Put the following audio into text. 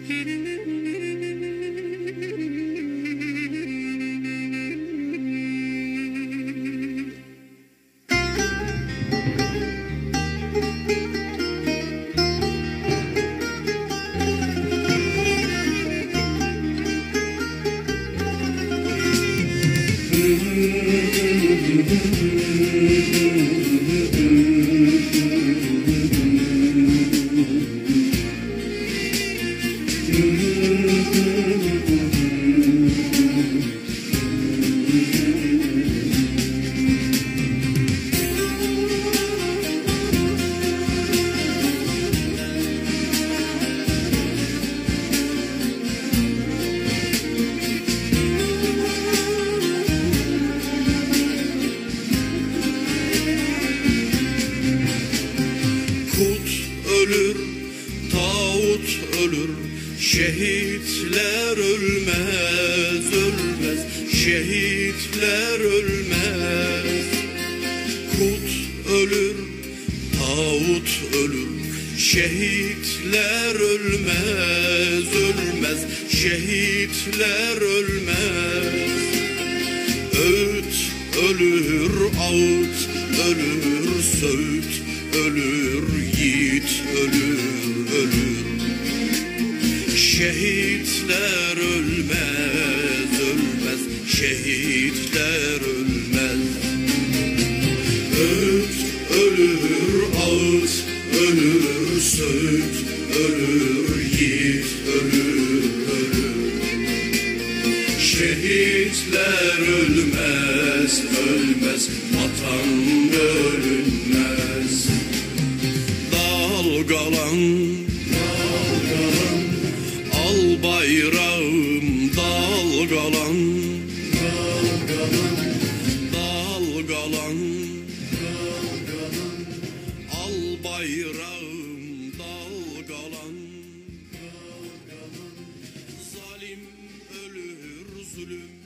Ölür, tağut ölür, şehitler ölmez, ölmez, şehitler ölmez. Kut ölür, tağut ölür, şehitler ölmez, ölmez, şehitler ölmez. Öğüt ölür, ağıt ölür, söğüt ölür, yiğit ölür, ölür. Şehitler ölmez, ölmez, şehitler ölmez. Öğüt ölür, ağıt ölür, söğüt ölür, yiğit ölür, ölür. Şehitler ölmez, ölmez, vatan bölünmez. Dalgalan, dalgalan, al bayrağım dalgalan, dalgalan, dalgalan, dalgalan, al bayrağım dalgalan, dalgalan. Zalim ölür, zulüm